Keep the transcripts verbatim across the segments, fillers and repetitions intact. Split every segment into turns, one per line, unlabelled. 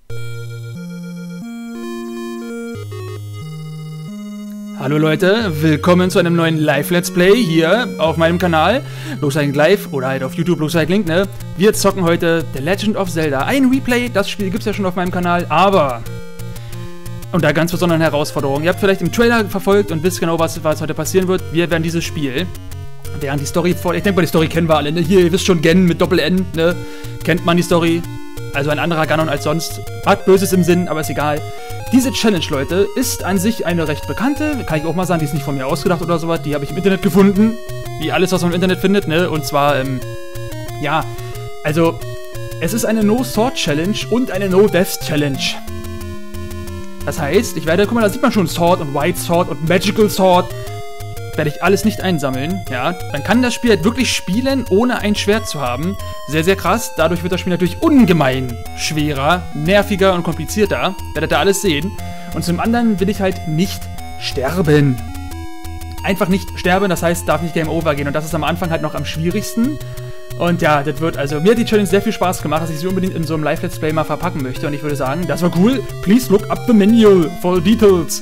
Hallo Leute, willkommen zu einem neuen Live-Let's Play hier auf meinem Kanal. Bloxcycling Live oder halt auf YouTube Bloxcycling, ne? Wir zocken heute The Legend of Zelda. Ein Replay, das Spiel gibt es ja schon auf meinem Kanal, aber unter ganz besonderen Herausforderungen. Ihr habt vielleicht im Trailer verfolgt und wisst genau, was, was heute passieren wird. Wir werden dieses Spiel, während die Story vor... Ich denke mal, die Story kennen wir alle, ne? Hier, ihr wisst schon, Gen mit Doppel-N, ne? Kennt man die Story. Also ein anderer Ganon als sonst. Hat Böses im Sinn, aber ist egal. Diese Challenge, Leute, ist an sich eine recht bekannte. Kann ich auch mal sagen, die ist nicht von mir ausgedacht oder sowas. Die habe ich im Internet gefunden. Wie alles, was man im Internet findet, ne? Und zwar, ähm, ja, also, es ist eine No-Sword-Challenge und eine No-Death-Challenge. Das heißt, ich werde, guck mal, da sieht man schon Sword und White Sword und Magical Sword. Werde ich alles nicht einsammeln, ja. Man kann das Spiel halt wirklich spielen, ohne ein Schwert zu haben. Sehr, sehr krass. Dadurch wird das Spiel natürlich ungemein schwerer, nerviger und komplizierter. Werdet ihr alles sehen. Und zum anderen will ich halt nicht sterben. Einfach nicht sterben, das heißt, darf nicht Game Over gehen. Und das ist am Anfang halt noch am schwierigsten. Und ja, das wird, also, mir hat die Challenge sehr viel Spaß gemacht, dass ich sie unbedingt in so einem Live-Let's Play mal verpacken möchte. Und ich würde sagen, das war cool. Please look up the menu for details.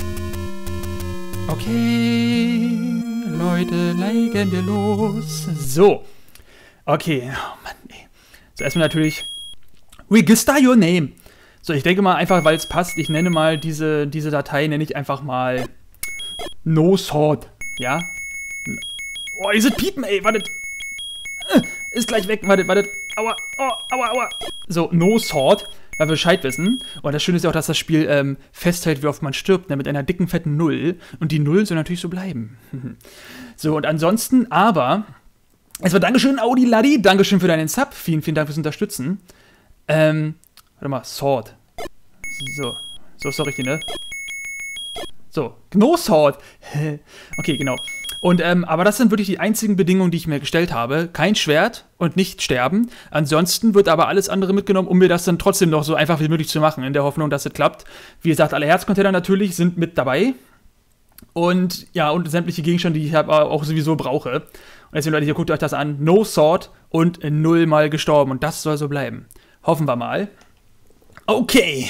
Okay, Leute, legen wir los. So. Okay. Oh Mann, ey. So, erstmal natürlich Register your name. So, ich denke mal einfach, weil es passt, ich nenne mal diese, diese Datei, nenne ich einfach mal No Sword. Ja? Oh, diese Piepen, ey, wartet. Ist gleich weg, wartet, wartet. Aua, oh, aua, aua. So, No Sword. Weil wir Bescheid wissen. Und das Schöne ist ja auch, dass das Spiel ähm, festhält, wie oft man stirbt, ne, mit einer dicken, fetten Null. Und die Null soll natürlich so bleiben. So, und ansonsten, aber, erstmal Dankeschön, Audi Laddi, Dankeschön für deinen Sub. Vielen, vielen Dank fürs Unterstützen. Ähm, warte mal, Sword. So, so ist doch richtig, ne? So, No Sword. Okay, genau. Und, ähm, aber das sind wirklich die einzigen Bedingungen, die ich mir gestellt habe. Kein Schwert und nicht sterben. Ansonsten wird aber alles andere mitgenommen, um mir das dann trotzdem noch so einfach wie möglich zu machen, in der Hoffnung, dass es klappt. Wie gesagt, alle Herzcontainer natürlich sind mit dabei. Und, ja, und sämtliche Gegenstände, die ich halt auch sowieso brauche. Und deswegen, Leute, hier guckt euch das an. No Sword und null mal gestorben. Und das soll so bleiben. Hoffen wir mal. Okay.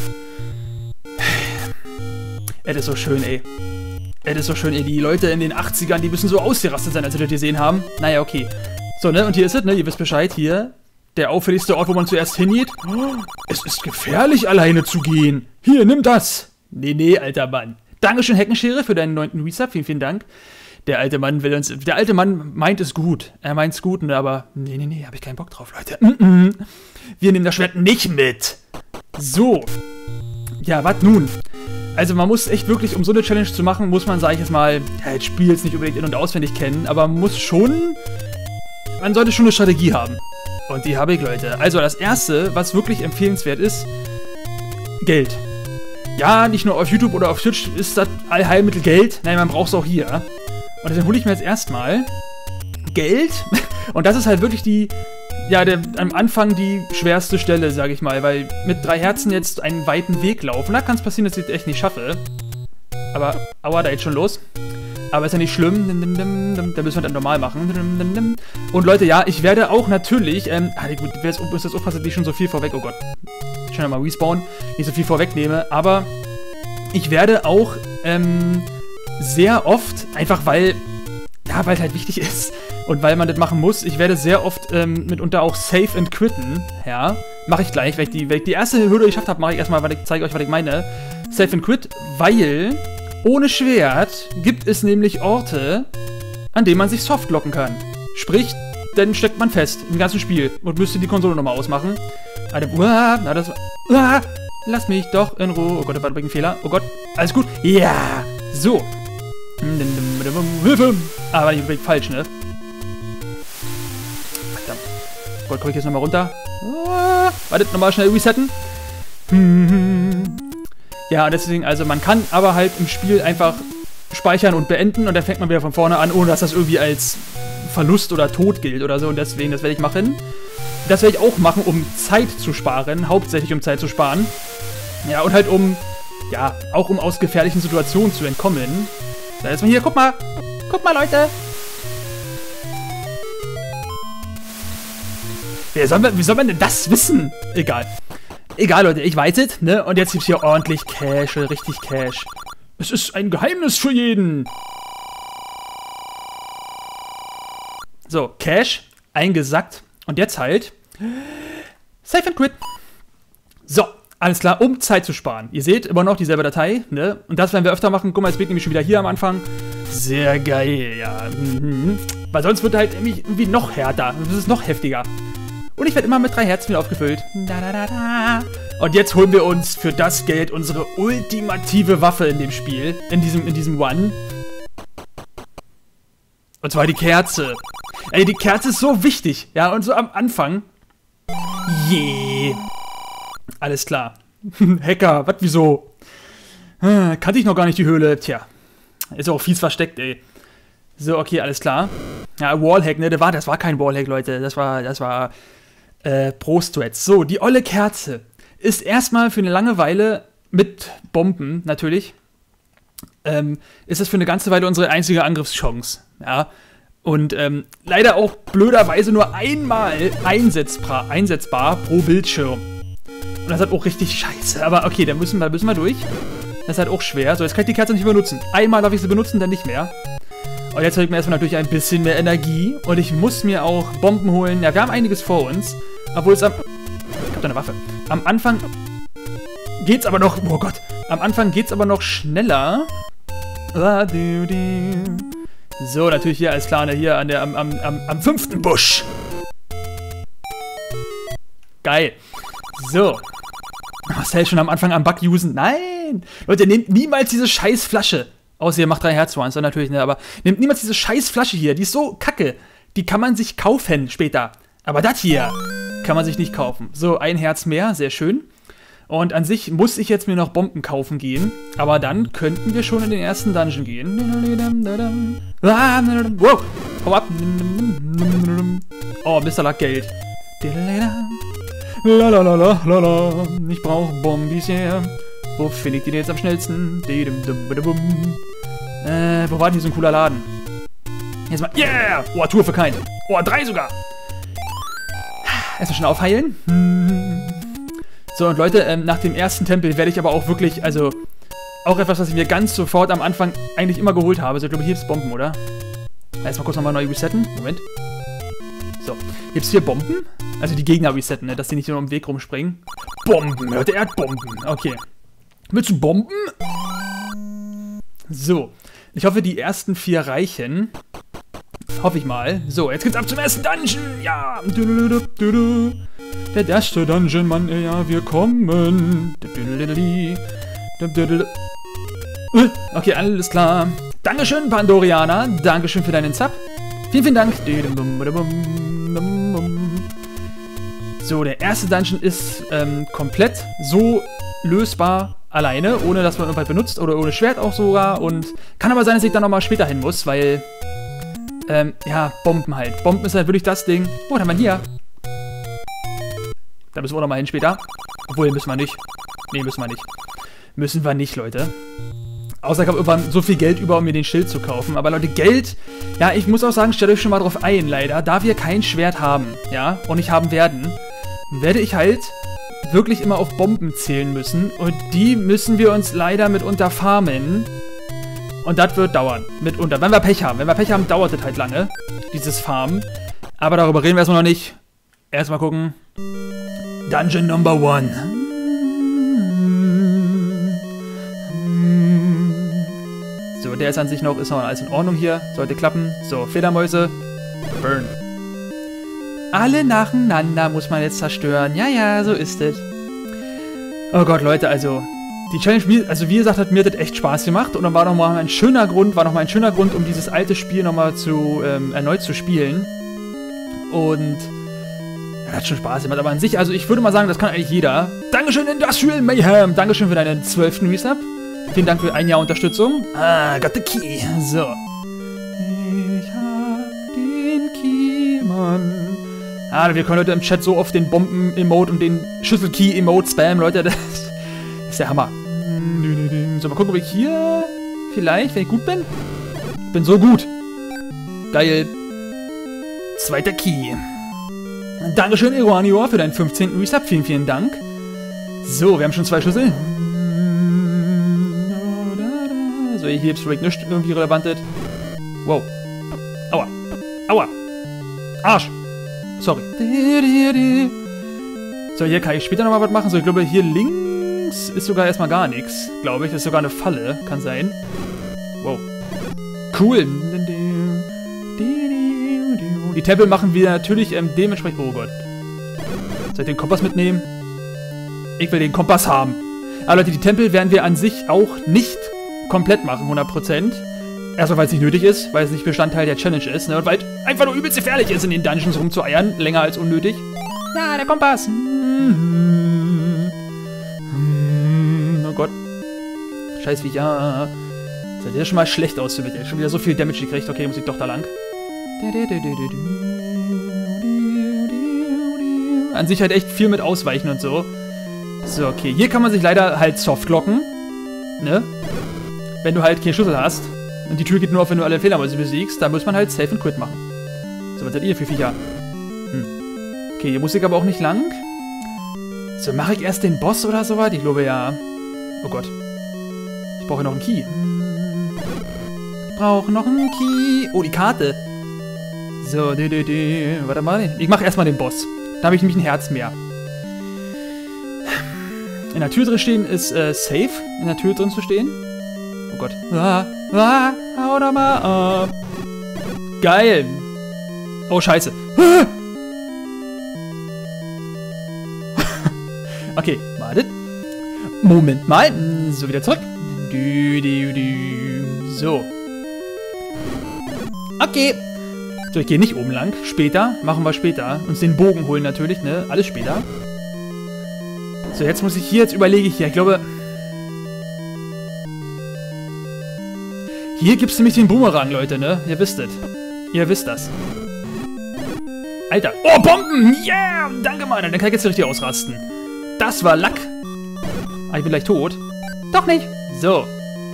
Es ist so schön, ey. Es ist so schön, ey, die Leute in den achtzigern, die müssen so ausgerastet sein, als sie das gesehen haben. Naja, okay. So, ne, und hier ist es, ne, ihr wisst Bescheid, hier. Der auffälligste Ort, wo man zuerst hingeht. Oh, es ist gefährlich, alleine zu gehen. Hier, nimm das. Nee, nee, alter Mann. Dankeschön, Heckenschere, für deinen neunten Resub. Vielen, vielen Dank. Der alte Mann will uns, der alte Mann meint es gut. Er meint es gut, ne, aber nee, nee, nee, hab ich keinen Bock drauf, Leute. Mm -mm. Wir nehmen das Schwert nicht mit. So. Ja, was nun? Also man muss echt wirklich, um so eine Challenge zu machen, muss man, sage ich jetzt mal, ja, das Spiel jetzt nicht unbedingt in- und auswendig kennen, aber man muss schon, man sollte schon eine Strategie haben. Und die habe ich, Leute. Also das Erste, was wirklich empfehlenswert ist, Geld. Ja, nicht nur auf YouTube oder auf Twitch ist das Allheilmittel Geld, nein, man braucht es auch hier. Und deswegen hole ich mir jetzt erstmal Geld. Und das ist halt wirklich die... Ja, der, am Anfang die schwerste Stelle, sage ich mal, weil mit drei Herzen jetzt einen weiten Weg laufen, da kann es passieren, dass ich das echt nicht schaffe. Aber, aua, da jetzt schon los. Aber ist ja nicht schlimm, da müssen wir dann normal machen. Und Leute, ja, ich werde auch natürlich, ähm, ah, gut, ich muss jetzt aufpassen, dass ich schon so viel vorweg, oh Gott, schnell mal respawn, nicht so viel vorwegnehme, aber ich werde auch, ähm, sehr oft, einfach weil, ja, weil es halt wichtig ist, und weil man das machen muss, ich werde sehr oft ähm, mitunter auch save and quitten, ja. Mache ich gleich, wenn ich, die, wenn ich die erste Hürde geschafft habe, mache ich erstmal, weil ich zeige euch, was ich meine. Save and quit, weil ohne Schwert gibt es nämlich Orte, an denen man sich softlocken kann. Sprich, dann steckt man fest im ganzen Spiel und müsste die Konsole nochmal ausmachen. Warte, uah, na das uah, lass mich doch in Ruhe. Oh Gott, das war übrigens ein Fehler. Oh Gott, alles gut. Ja, so. Hilfe! Aber ich bin falsch, ne? Oh Gott, komm ich jetzt nochmal runter. Ah, wartet, nochmal schnell resetten. Ja, deswegen, also man kann aber halt im Spiel einfach speichern und beenden und dann fängt man wieder von vorne an, ohne dass das irgendwie als Verlust oder Tod gilt oder so. Und deswegen, das werde ich machen. Das werde ich auch machen, um Zeit zu sparen. Hauptsächlich um Zeit zu sparen. Ja, und halt um, ja, auch um aus gefährlichen Situationen zu entkommen. Da ist man hier, guck mal. Guck mal, Leute. Wer soll man, wie soll man denn das wissen? Egal. Egal, Leute, ich weiß es, ne? Und jetzt gibt's hier ordentlich Cash, richtig Cash. Es ist ein Geheimnis für jeden. So, Cash, eingesackt. Und jetzt halt Save and Quit. So, alles klar, um Zeit zu sparen. Ihr seht immer noch dieselbe Datei, ne? Und das werden wir öfter machen. Guck mal, jetzt bin ich nämlich schon wieder hier am Anfang. Sehr geil, ja. Mhm. Weil sonst wird halt irgendwie noch härter. Das ist noch heftiger. Und ich werde immer mit drei Herzen wieder aufgefüllt. Da, da, da, da. Und jetzt holen wir uns für das Geld unsere ultimative Waffe in dem Spiel. In diesem, in diesem One. Und zwar die Kerze. Ey, die Kerze ist so wichtig. Ja, und so am Anfang. Yeah. Alles klar. Hacker, was, wieso? Hm, kannte ich noch gar nicht die Höhle. Tja. Ist auch fies versteckt, ey. So, okay, alles klar. Ja, Wallhack, ne? Das war, das war kein Wallhack, Leute. Das war, das war, äh, Pro-Strats. So, die olle Kerze ist erstmal für eine lange Weile mit Bomben, natürlich, ähm, ist das für eine ganze Weile unsere einzige Angriffschance. Ja. Und, ähm, leider auch blöderweise nur einmal einsetzbar, einsetzbar pro Bildschirm. Und das ist halt auch richtig scheiße. Aber okay, dann müssen wir, müssen wir durch. Das ist halt auch schwer. So, jetzt kann ich die Kerze nicht benutzen. Einmal darf ich sie benutzen, dann nicht mehr. Und jetzt habe ich mir erstmal natürlich ein bisschen mehr Energie. Und ich muss mir auch Bomben holen. Ja, wir haben einiges vor uns. Obwohl es am... Ich hab da eine Waffe. Am Anfang geht's aber noch... Oh Gott. Am Anfang geht's aber noch schneller. So, natürlich hier als klar, hier an der, am, am, am, am fünften Busch. Geil. So. Marcel schon am Anfang am Bug usen. Nein! Leute, nehmt niemals diese scheiß Flasche. Außer ihr macht drei Herz-Ones, dann natürlich, ne? Aber nehmt niemals diese scheiß Flasche hier. Die ist so kacke. Die kann man sich kaufen später. Aber das hier kann man sich nicht kaufen. So, ein Herz mehr. Sehr schön. Und an sich muss ich jetzt mir noch Bomben kaufen gehen. Aber dann könnten wir schon in den ersten Dungeon gehen. Wow! Hau ab! Oh, Mister Luck Geld. Lalalala, ich brauche Bombis her. Wo finde ich die denn jetzt am schnellsten? Äh, wo war denn hier so ein cooler Laden? Jetzt mal, yeah! Oh, Tour für keinen. Oh, drei sogar. Erstmal schon aufheilen. So, und Leute, ähm, nach dem ersten Tempel werde ich aber auch wirklich, also, auch etwas, was ich mir ganz sofort am Anfang eigentlich immer geholt habe. So, ich glaube, hier ist Bomben, oder? Erstmal kurz nochmal neu resetten. Moment. So, gibt's hier Bomben? Also die Gegner resetten, ne? Dass die nicht nur im Weg rumspringen. Bomben, hört ihr? Erdbomben. Okay. Willst du Bomben? So. Ich hoffe, die ersten vier reichen. Hoffe ich mal. So, jetzt geht's ab zum ersten Dungeon. Ja. Der erste Dungeon, Mann. Ja, wir kommen. Okay, alles klar. Dankeschön, Pandorianer. Dankeschön für deinen Zap. Vielen, vielen Dank. So, der erste Dungeon ist ähm, komplett so lösbar alleine, ohne dass man irgendwas benutzt oder ohne Schwert auch sogar. Und kann aber sein, dass ich dann nochmal später hin muss, weil, ähm, ja, Bomben halt. Bomben ist halt wirklich das Ding. Oh, dann haben wir hier. Da müssen wir nochmal hin später. Obwohl, müssen wir nicht. Nee, müssen wir nicht. Müssen wir nicht, Leute. Außer ich habe irgendwann so viel Geld über, um mir den Schild zu kaufen. Aber Leute, Geld, ja, ich muss auch sagen, stellt euch schon mal drauf ein, leider. Da wir kein Schwert haben, ja, und nicht haben werden, werde ich halt wirklich immer auf Bomben zählen müssen. Und die müssen wir uns leider mitunter farmen. Und das wird dauern, mitunter. Wenn wir Pech haben. Wenn wir Pech haben, dauert das halt lange, dieses Farmen. Aber darüber reden wir erstmal noch nicht. Erstmal gucken. Dungeon Number One. So, der ist an sich noch, ist noch alles in Ordnung hier. Sollte klappen. So, Fledermäuse. Burn. Alle nacheinander muss man jetzt zerstören. Ja, ja, so ist es. Oh Gott, Leute, also die Challenge, also wie gesagt, hat mir das echt Spaß gemacht. Und dann war nochmal ein schöner Grund, war nochmal ein schöner Grund, um dieses alte Spiel nochmal zu, ähm, erneut zu spielen. Und ja, hat schon Spaß gemacht. Aber an sich, also ich würde mal sagen, das kann eigentlich jeder. Dankeschön, Industrial Mayhem. Dankeschön für deinen zwölften Resub. Vielen Dank für ein Jahr Unterstützung. Ah, got the key. So. Ich hab den Key, Mann. Ah, wir können heute im Chat so oft den Bomben-Emote und den Schüssel-Key-Emote spammen, Leute. Das ist der Hammer. So, mal gucken, ob ich hier vielleicht, wenn ich gut bin. Ich bin so gut. Geil. Zweiter Key. Dankeschön, Iranior, für deinen fünfzehnten Resub. Vielen, vielen Dank. So, wir haben schon zwei Schlüssel. So, hier gibt's vielleicht nichts irgendwie Relevantes. Wow. Aua. Aua. Arsch. Sorry. So, hier kann ich später nochmal was machen. So, ich glaube, hier links ist sogar erstmal gar nichts. Glaube ich. Das ist sogar eine Falle. Kann sein. Wow. Cool. Die Tempel machen wir natürlich ähm, dementsprechend... Oh Gott. Soll ich den Kompass mitnehmen? Ich will den Kompass haben. Aber Leute, die Tempel werden wir an sich auch nicht komplett machen, hundert Prozent. Erstmal, weil es nicht nötig ist, weil es nicht Bestandteil der Challenge ist, ne? Und weil es einfach nur übelst gefährlich ist, in den Dungeons rumzueiern. Länger als unnötig. Ja, der Kompass. Oh Gott. Scheiß Viecher. Das sieht ja schon mal schlecht aus für mich. Schon wieder so viel Damage gekriegt. Okay, muss ich doch da lang. An sich halt echt viel mit Ausweichen und so. So, okay. Hier kann man sich leider halt softlocken. Ne? Wenn du halt keinen Schlüssel hast. Und die Tür geht nur auf, wenn du alle Fledermäuse besiegst. Da muss man halt Save and Quit machen. So, was seid ihr für Viecher? Hm. Okay, hier muss ich aber auch nicht lang. So, mache ich erst den Boss oder sowas? Ich glaube ja. Oh Gott. Ich brauche noch einen Key. Ich brauche noch einen Key. Oh, die Karte. So, dü, dü, dü. Warte mal. Ich mache erstmal den Boss. Da habe ich nämlich ein Herz mehr. In der Tür drin stehen ist äh, safe. In der Tür drin zu stehen. Oh Gott. Ah, ah, hau doch mal ab. Geil. Oh, scheiße. Okay, wartet. Moment mal. So, wieder zurück. Dü, dü, dü. So. Okay. So, ich gehe nicht oben lang. Später. Machen wir später. Uns den Bogen holen natürlich, ne? Alles später. So, jetzt muss ich hier, jetzt überlege ich hier. Ich glaube... Hier gibt es nämlich den Boomerang, Leute, ne? Ihr wisst es. Ihr wisst das. Alter. Oh, Bomben! Yeah! Danke, Mann. Dann kann ich jetzt richtig ausrasten. Das war Lack. Ah, ich bin gleich tot. Doch nicht. So.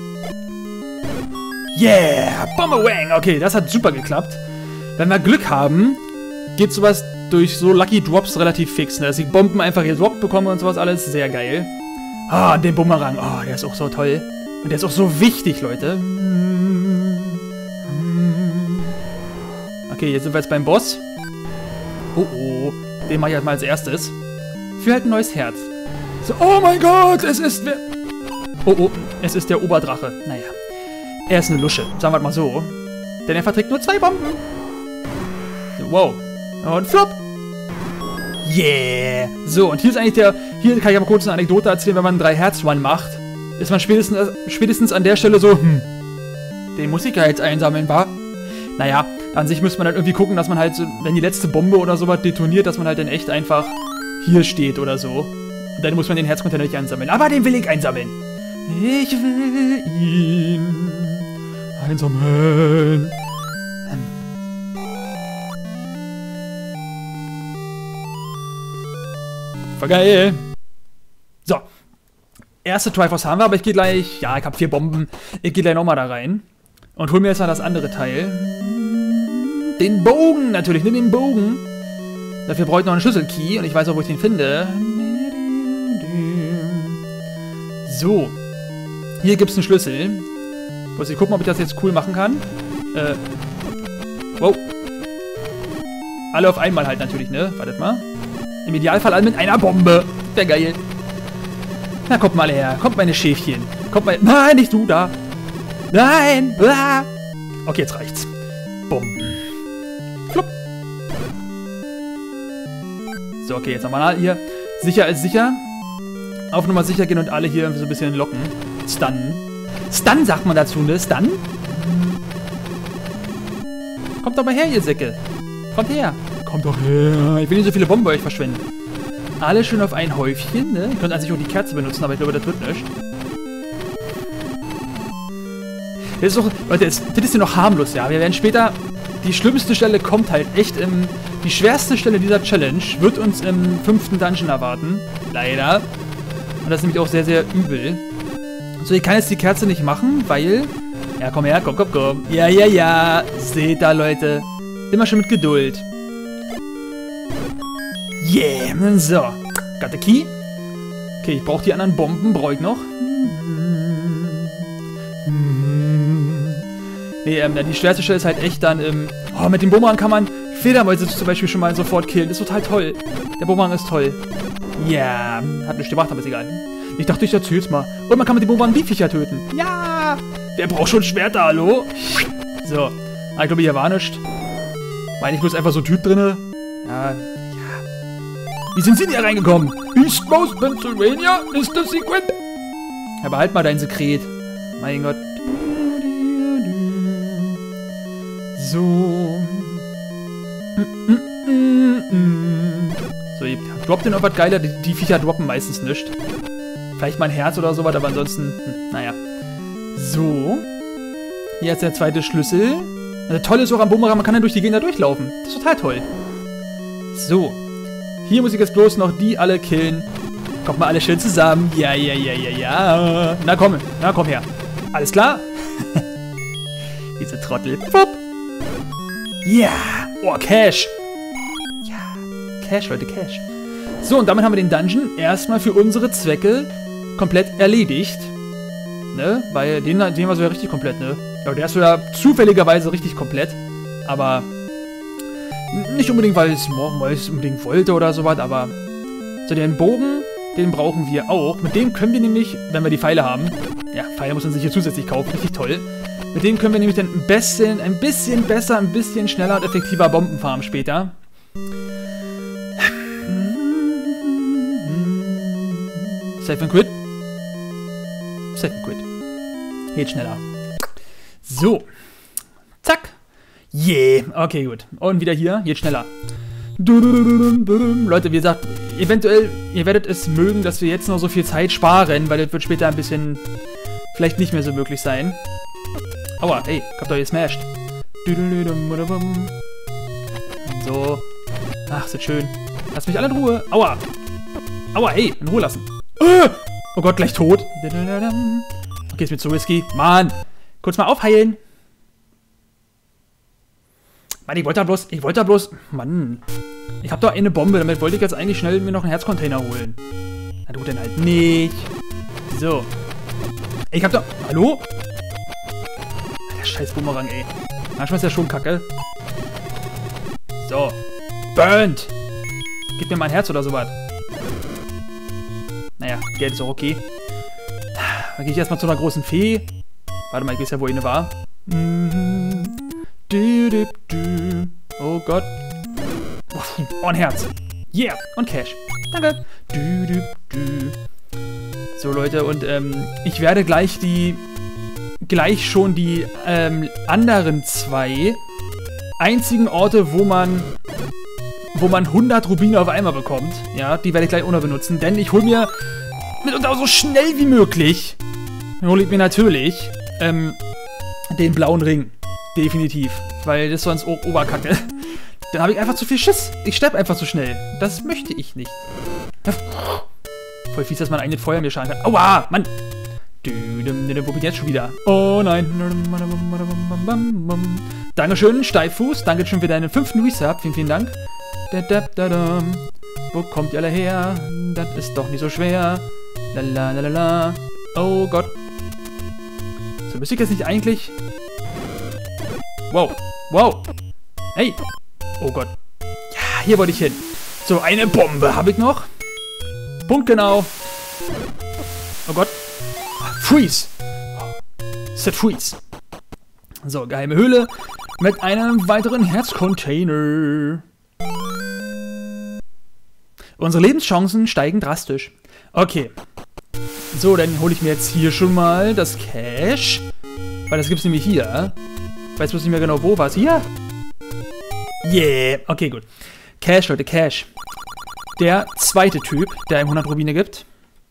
Yeah! Bomberwang! Okay, das hat super geklappt. Wenn wir Glück haben, geht sowas durch so Lucky Drops relativ fix, ne? Dass ich Bomben einfach gedroppt bekomme und sowas alles. Sehr geil. Ah, den Bumerang. Oh, der ist auch so toll. Und der ist auch so wichtig, Leute. Okay, jetzt sind wir jetzt beim Boss. Oh, oh. Den mache ich halt mal als erstes. Für halt ein neues Herz. So, oh mein Gott, es ist... Oh, oh, es ist der Oberdrache. Naja. Er ist eine Lusche, sagen wir mal so. Denn er verträgt nur zwei Bomben. So, wow. Und flop. Yeah. So, und hier ist eigentlich der... Hier kann ich aber kurz eine Anekdote erzählen, wenn man einen drei-Herz-Run macht. Ist man spätestens, spätestens an der Stelle so, hm, den muss ich ja jetzt einsammeln, wa? Naja, an sich müsste man halt irgendwie gucken, dass man halt, so, wenn die letzte Bombe oder sowas detoniert, dass man halt dann echt einfach hier steht oder so. Und dann muss man den Herzcontainer nicht einsammeln. Aber den will ich einsammeln. Ich will ihn einsammeln. Voll geil. So. Erste Triforce haben wir, aber ich gehe gleich... Ja, ich habe vier Bomben. Ich gehe gleich nochmal da rein. Und hol mir jetzt mal das andere Teil. Den Bogen natürlich, nimm den Bogen. Dafür brauche ich noch einen Schlüsselkey und ich weiß auch, wo ich den finde. So. Hier gibt es einen Schlüssel. Muss ich gucken, ob ich das jetzt cool machen kann. Äh. Wow. Alle auf einmal halt natürlich, ne? Wartet mal. Im Idealfall alle mit einer Bombe. Wäre geil. Na, kommt mal her. Kommt meine Schäfchen. Kommt mal... Nein, nicht du da. Nein. Ah. Okay, jetzt reicht's. Bomben. Flupp. So, okay, jetzt nochmal hier. Sicher ist sicher. Auf Nummer sicher gehen und alle hier so ein bisschen locken. Stunnen. Stun sagt man dazu, ne? Stun? Kommt doch mal her, ihr Säcke. Kommt her. Kommt doch her. Ich will nicht so viele Bomben bei euch verschwenden. Alle schön auf ein Häufchen, ne? Ihr könnt an sich auch die Kerze benutzen, aber ich glaube, das wird nicht. Das ist doch, Leute, das, das ist ja noch harmlos, ja. Wir werden später... Die schlimmste Stelle kommt halt echt im... Die schwerste Stelle dieser Challenge wird uns im fünften Dungeon erwarten. Leider. Und das ist nämlich auch sehr, sehr übel. So, ich kann jetzt die Kerze nicht machen, weil... Ja, komm her, komm, komm, komm. Ja, ja, ja. Seht da, Leute. Immer schon mit Geduld. Yeah. So. Got the key. Okay, ich brauche die anderen Bomben, brauche ich noch. Nee, ähm, die schwerste Stelle ist halt echt dann, ähm, oh, mit dem Bumerang kann man Fledermäuse zum Beispiel schon mal sofort killen. Das ist total toll. Der Bumerang ist toll. Ja, yeah. Hat nichts gemacht, aber ist egal. Ich dachte, ich erzähl's mal. Und man kann mit dem Bumerang die Viecher töten. Ja! Wer braucht schon Schwerter, hallo? So. Ah, ich glaube, hier war nichts. Meine ich bloß einfach so ein Typ drinne. Ja, ja. Wie sind Sie denn hier reingekommen? East Most Pennsylvania ist das Secret. Ja, behalt mal dein Sekret. Mein Gott. So. So, ihr droppt denn irgendwas geiler? Die, die Viecher droppen meistens nichts. Vielleicht mal ein Herz oder sowas, aber ansonsten, hm, naja. So. Hier ist der zweite Schlüssel. Das Tolle ist auch am Bumerang, man kann dann durch die Gegner durchlaufen. Das ist total toll. So. Hier muss ich jetzt bloß noch die alle killen. Kommt mal alle schön zusammen. Ja, ja, ja, ja, ja. Na komm, na komm her. Alles klar? Diese Trottel. Wupp. Ja. Oh, Cash. Ja. Cash, Leute, Cash. So, und damit haben wir den Dungeon erstmal für unsere Zwecke komplett erledigt. Ne? Weil den, den war so ja richtig komplett, ne? Ja, der ist so ja zufälligerweise richtig komplett. Aber nicht unbedingt, weil es morgen unbedingt wollte oder sowas, aber so den Bogen, den brauchen wir auch. Mit dem können wir nämlich, wenn wir die Pfeile haben, ja, Pfeile muss man sich hier zusätzlich kaufen, richtig toll. Mit dem können wir nämlich dann ein bisschen, ein bisschen besser, ein bisschen schneller und effektiver Bomben farmen später. Save and quit. Save and quit. Geht schneller. So. Zack. Yeah. Okay, gut. Und wieder hier. Geht schneller. Leute, wie gesagt, eventuell, ihr werdet es mögen, dass wir jetzt noch so viel Zeit sparen, weil das wird später ein bisschen vielleicht nicht mehr so möglich sein. Aua, ey, ich hab doch gesmashed. So. Ach, ist das schön. Lass mich alle in Ruhe. Aua. Aua, ey, in Ruhe lassen. Oh Gott, gleich tot. Okay, ist mir zu risky. Mann. Kurz mal aufheilen. Mann, ich wollte da bloß, ich wollte da bloß, Mann. Ich habe doch eine Bombe, damit wollte ich jetzt eigentlich schnell mir noch einen Herzcontainer holen. Na gut, dann halt nicht. So. Ich hab doch, hallo? Der scheiß Bumerang, ey. Manchmal ist ja schon kacke. So. Burnt. Gib mir mal ein Herz oder sowas. Naja, Geld ist auch okay. Dann gehe ich erstmal zu einer großen Fee. Warte mal, ich weiß ja, wo eine war. Oh Gott. Oh, ein Herz. Yeah. Und Cash. Danke. So, Leute, und ähm, ich werde gleich die... gleich schon die ähm, anderen zwei einzigen Orte, wo man... wo man hundert Rubine auf einmal bekommt. Ja, die werde ich gleich auch noch benutzen, denn ich hole mir mitunter so schnell wie möglich, hole ich mir natürlich ähm, den blauen Ring. Definitiv. Weil das sonst o Oberkacke. Dann habe ich einfach zu viel Schiss. Ich sterbe einfach zu schnell. Das möchte ich nicht. Voll fies, dass mein eigenes Feuer mir schaden kann. Aua, Mann. Wo bin ich jetzt schon wieder? Oh nein. Dankeschön, Steiffuß. Danke schön für deinen fünften Resub. Vielen, vielen Dank. Wo kommt ihr alle her? Das ist doch nicht so schwer. Lalalala. Oh Gott. So, müsste ich jetzt nicht eigentlich... Wow. Wow. Hey. Oh Gott. Ja, hier wollte ich hin. So, eine Bombe habe ich noch. Punktgenau. Oh Gott. Freeze. Set Freeze. So, geheime Höhle mit einem weiteren Herzcontainer. Unsere Lebenschancen steigen drastisch. Okay. So, dann hole ich mir jetzt hier schon mal das Cash. Weil das gibt es nämlich hier. Ich weiß bloß nicht mehr genau, wo war es. Hier? Yeah. Okay, gut. Cash, Leute, Cash. Der zweite Typ, der ihm hundert Rubine gibt.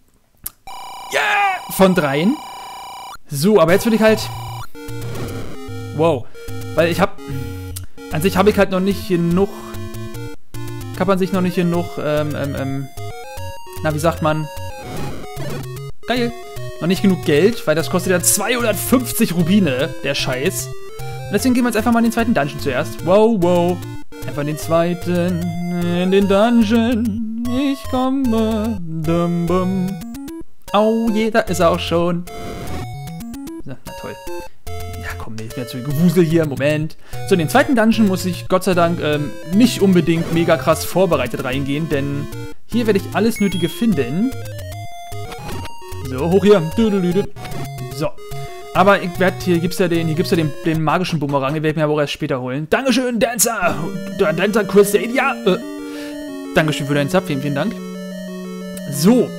Yeah! Von dreien. So, aber jetzt will ich halt... Wow. Weil ich hab... An sich habe ich halt noch nicht genug... Kann man sich noch nicht genug... Ähm, ähm, ähm... Na, wie sagt man? Geil. Noch nicht genug Geld, weil das kostet ja zweihundertfünfzig Rubine, der Scheiß. Und deswegen gehen wir jetzt einfach mal in den zweiten Dungeon zuerst. Wow, wow. Einfach in den zweiten... In den Dungeon. ich komme. Dum, bum. Oh je, da ist er auch schon. Na, na toll. Ja, komm, jetzt wieder zu Gewusel hier. Moment. So, in den zweiten Dungeon muss ich Gott sei Dank ähm, nicht unbedingt mega krass vorbereitet reingehen, denn hier werde ich alles Nötige finden. So, hoch hier. So. Aber ich werde, hier gibt's ja den, hier gibt's ja den, den magischen Bumerang, den werde ich mir aber auch erst später holen. Dankeschön, Dancer! Dancer Crusadia! Äh, Dankeschön für deinen Zap, vielen, vielen Dank. So.